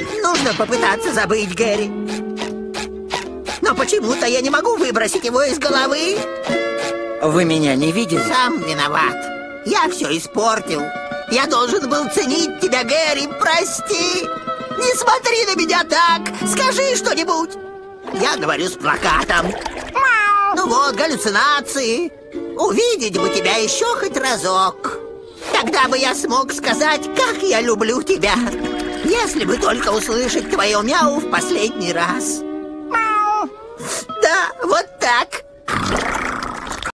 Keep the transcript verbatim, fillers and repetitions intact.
Нужно попытаться забыть Гэри. Но почему-то я не могу выбросить его из головы. Вы меня не видели? Сам виноват. Я все испортил. Я должен был ценить тебя, Гэри. Прости. Не смотри на меня так. Скажи что-нибудь. Я говорю с плакатом. Ну вот, галлюцинации. Увидеть бы тебя еще хоть разок. Тогда бы я смог сказать, как я люблю тебя. Если бы только услышать твое мяу в последний раз. Да, вот так.